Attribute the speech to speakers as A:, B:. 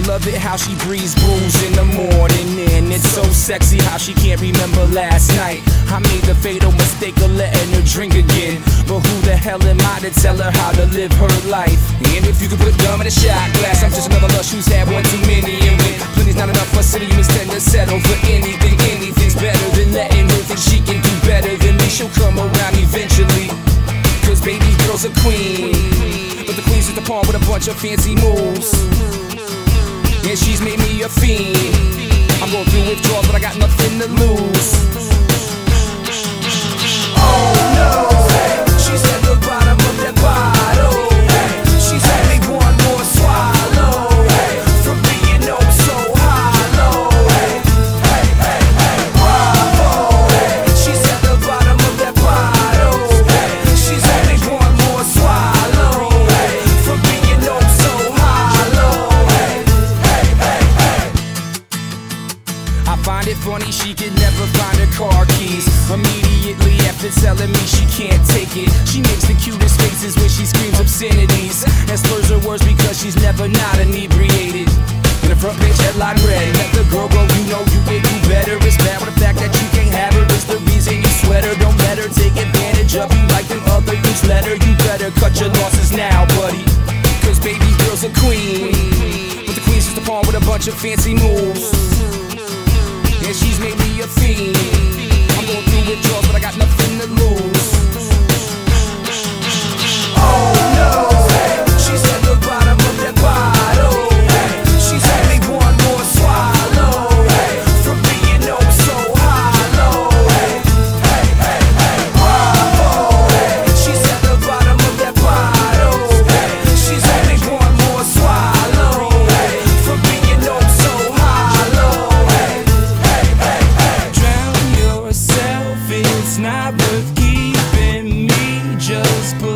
A: love it how she breathes brews in the morning, and it's so sexy how she can't remember last night. I made the fatal mistake of letting her drink again, but who the hell am I to tell her how to live her life? And if you could put gum in a shot glass, I'm just another lush who's had one too many, and when plenty's not enough for city humans tend to settle for anything. Anything's better than letting her think she can do better than me. She'll come around eventually, cause baby girl's a queen, but the queen's just a pawn with a bunch of fancy moves, and she's made me a fiend. I'm going through withdrawals, but I got nothing to lose. Oh no, she's at the bottom of that bottle. She's only one more swallow from being oh so hollow. Bravo, she's at the bottom of that bottle. She's only one more swallow from being oh so hollow. I find it funny she can never find her car keys. Immediately after telling me she can't take it, she makes the cutest faces when she screams obscenities and slurs her words because she's never not inebriated. In the front page headline read, let the girl go, you know you can do better. It's bad with the fact that you can't have her. It's the reason you sweat her. Don't let her take advantage of you like them other newsletter. You better cut your losses now, buddy, cause baby girl's a queen, but the queen's just a pawn with a bunch of fancy moves, and she's made me a fiend. I'm going through withdrawals, but I got nothing to lose. Oh no, she's at the bottom of that bottle. She's only one more swallow from being oh so hollow. Bravo, she's at the bottom of that bottle. She's only one more swallow from being oh so hollow. Drown yourself, it's not worth keeping me. Just put